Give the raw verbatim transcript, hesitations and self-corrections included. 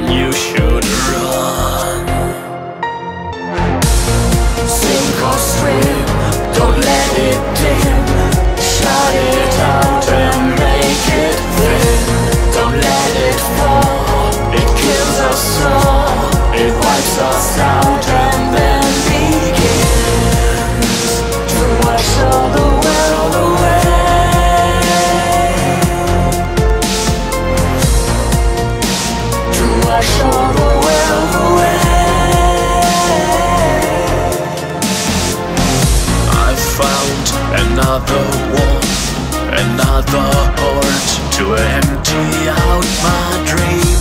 you should run. Sink or swim, don't let it dim. Shut it out and make it thin. Don't let it fall, it kills us all. It wipes us out and then begins to wash all the world away. To wash all the world away. I found another one, another heart to empty out my dreams.